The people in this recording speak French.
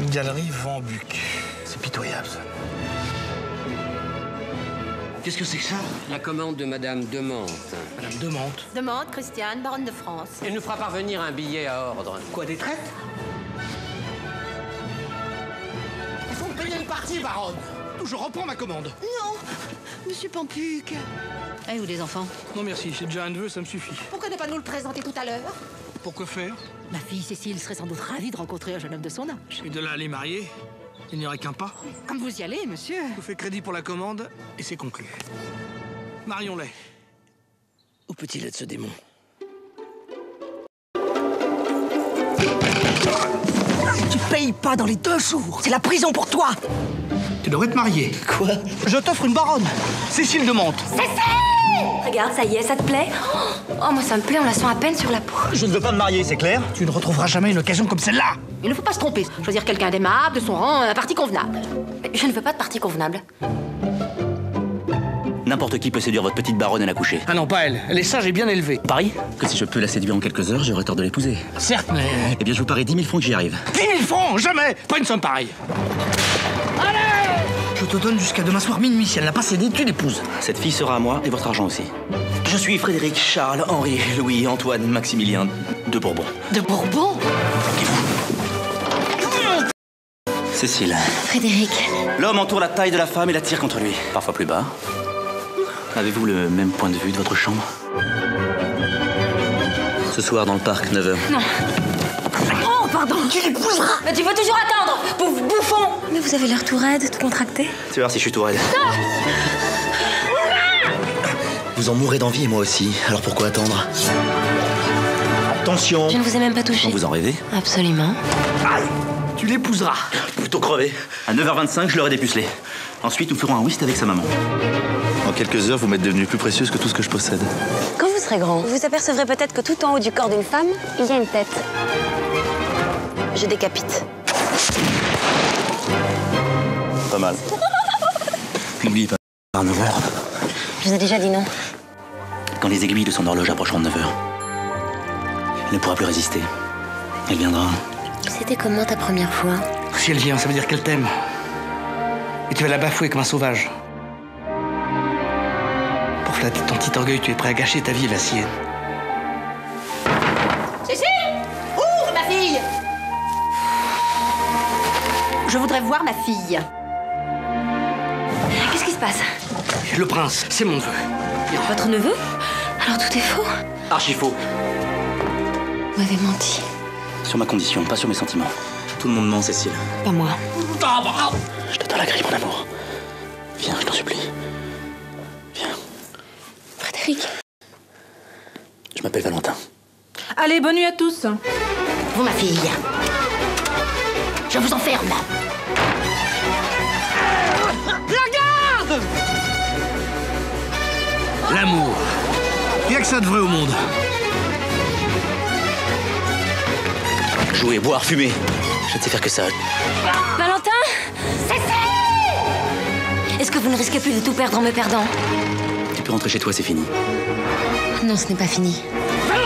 galerie Van Buck. C'est pitoyable, ça. Qu'est-ce que c'est que ça? La commande de Madame Demante. Madame Demante. Demande, Christiane, baronne de France. Elle nous fera parvenir un billet à ordre. Quoi, des traites? Il faut me payer une partie, baronne. Je reprends ma commande. Non, monsieur Pampuc. Eh, où les enfants? Non, merci. J'ai déjà un neveu, ça me suffit. Pourquoi ne pas nous le présenter tout à l'heure? Pourquoi faire? Ma fille Cécile serait sans doute ravie de rencontrer un jeune homme de son âge. Et de là à les marier, il n'y aurait qu'un pas. Comme vous y allez, monsieur. Je vous fais crédit pour la commande et c'est conclu. Marions-les. Où peut-il être, ce démon? Tu payes pas dans les 2 jours. C'est la prison pour toi. Tu devrais te marier. Quoi? Je t'offre une baronne. Cécile Demante. Regarde, ça y est, ça te plaît? Oh, moi ça me plaît, on la sent à peine sur la peau. Je ne veux pas me marier, c'est clair? Tu ne retrouveras jamais une occasion comme celle-là. Il ne faut pas se tromper. Choisir quelqu'un d'aimable, de son rang, un parti convenable. Mais je ne veux pas de partie convenable. N'importe qui peut séduire votre petite baronne à la coucher. Ah non, pas elle. Elle est sage et bien élevée. Parie que si je peux la séduire en quelques heures, j'aurai tort de l'épouser. Certes, mais... Eh bien, je vous parie 10 000 francs que j'y arrive. 10 000 francs, jamais. Pas une somme pareille. Allez! Je te donne jusqu'à demain soir minuit. Si elle n'a pas cédé, tu l'épouses. Cette fille sera à moi et votre argent aussi. Je suis Frédéric, Charles, Henri, Louis, Antoine, Maximilien de Bourbon. De Bourbon? Cécile. Frédéric. L'homme entoure la taille de la femme et la tire contre lui. Parfois plus bas. Avez-vous le même point de vue de votre chambre? Ce soir dans le parc, 9h. Non. Oh, pardon. Tu l'épouseras. Mais tu veux toujours attendre, pauvre bouffon. Mais vous avez l'air tout raide, tout contracté. Tu vas voir si je suis tout raide. Vous en mourrez d'envie et moi aussi. Alors pourquoi attendre? Attention. Je ne vous ai même pas touché. Vous en rêvez? Absolument. Aïe! Tu l'épouseras. Plutôt crevé. À 9h25, je l'aurai dépucelé. Ensuite, nous ferons un whist avec sa maman. En quelques heures, vous m'êtes devenue plus précieuse que tout ce que je possède. Quand vous serez grand, vous vous apercevrez peut-être que tout en haut du corps d'une femme, il y a une tête. Je décapite. Pas mal. N'oubliez pas, à 9h. Je vous ai déjà dit non. Quand les aiguilles de son horloge approcheront de 9h, elle ne pourra plus résister. Elle viendra. C'était comment ta première fois? Si elle vient, ça veut dire qu'elle t'aime. Et tu vas la bafouer comme un sauvage. Pour flatter ton petit orgueil, tu es prêt à gâcher ta vie et la sienne. Cécile! Ouvre, ma fille! Je voudrais voir ma fille. Qu'est-ce qui se passe? Le prince, c'est mon neveu. Votre neveu? Alors tout est faux? Archi faux. Vous m'avez menti. Sur ma condition, pas sur mes sentiments. Tout le monde ment, Cécile. Pas moi. Je te donne la grille, mon amour. Viens, je t'en supplie. Viens. Frédéric. Je m'appelle Valentin. Allez, bonne nuit à tous. Vous, ma fille. Je vous enferme. La garde! L'amour. Il n'y a que ça de vrai au monde. Jouer, boire, fumer. Je ne sais faire que ça. Valentin? Est-ce que vous ne risquez plus de tout perdre en me perdant? Tu peux rentrer chez toi, c'est fini. Non, ce n'est pas fini.